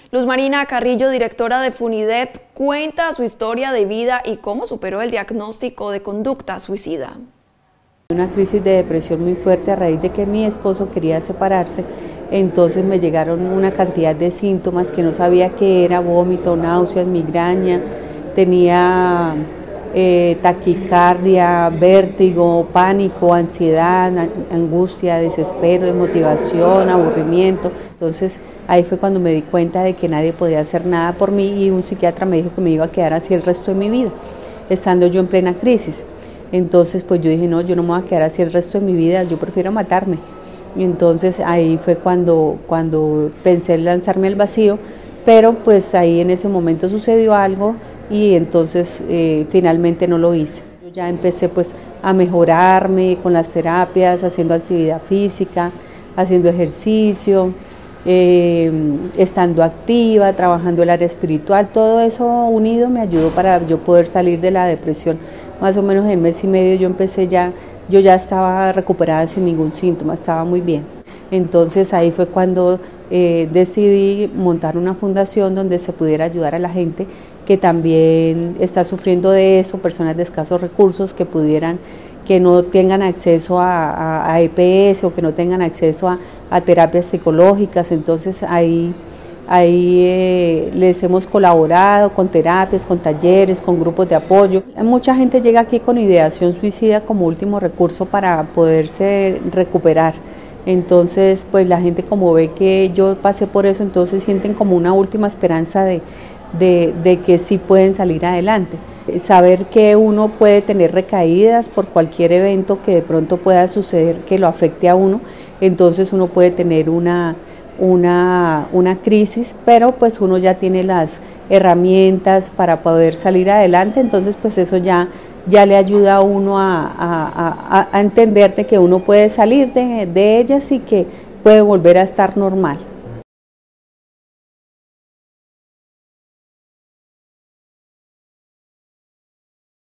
Luz Marina Carrillo, directora de Funidep, cuenta su historia de vida y cómo superó el diagnóstico de conducta suicida. Una crisis de depresión muy fuerte a raíz de que mi esposo quería separarse, entonces me llegaron una cantidad de síntomas que no sabía qué era: vómito, náuseas, migraña, tenía taquicardia, vértigo, pánico, ansiedad, angustia, desespero, desmotivación, aburrimiento. Entonces ahí fue cuando me di cuenta de que nadie podía hacer nada por mí y un psiquiatra me dijo que me iba a quedar así el resto de mi vida, estando yo en plena crisis. Entonces pues yo dije, no, yo no me voy a quedar así el resto de mi vida, yo prefiero matarme. Y entonces ahí fue cuando pensé en lanzarme al vacío, pero pues ahí en ese momento sucedió algo y entonces finalmente no lo hice. Yo ya empecé pues a mejorarme con las terapias, haciendo actividad física, haciendo ejercicio, estando activa, trabajando el área espiritual. Todo eso unido me ayudó para yo poder salir de la depresión. Más o menos en mes y medio yo ya estaba recuperada sin ningún síntoma, estaba muy bien. Entonces ahí fue cuando decidí montar una fundación donde se pudiera ayudar a la gente que también está sufriendo de eso, personas de escasos recursos que no tengan acceso a EPS o que no tengan acceso a terapias psicológicas. Entonces ahí les hemos colaborado con terapias, con talleres, con grupos de apoyo. Mucha gente llega aquí con ideación suicida como último recurso para poderse recuperar. Entonces pues la gente, como ve que yo pasé por eso, entonces sienten como una última esperanza de que sí pueden salir adelante. Saber que uno puede tener recaídas por cualquier evento que de pronto pueda suceder que lo afecte a uno, entonces uno puede tener una crisis, pero pues uno ya tiene las herramientas para poder salir adelante. Entonces pues eso ya le ayuda a uno a entender de que uno puede salir de ellas y que puede volver a estar normal.